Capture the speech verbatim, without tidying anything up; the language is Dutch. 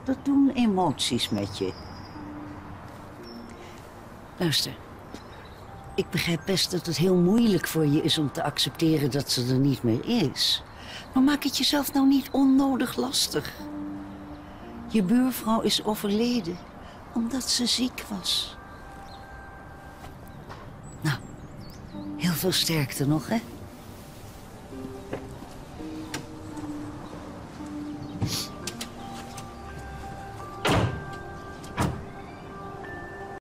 Dat doen emoties met je. Luister. Ik begrijp best dat het heel moeilijk voor je is om te accepteren dat ze er niet meer is. Maar maak het jezelf nou niet onnodig lastig. Je buurvrouw is overleden omdat ze ziek was. Nou, heel veel sterkte nog, hè?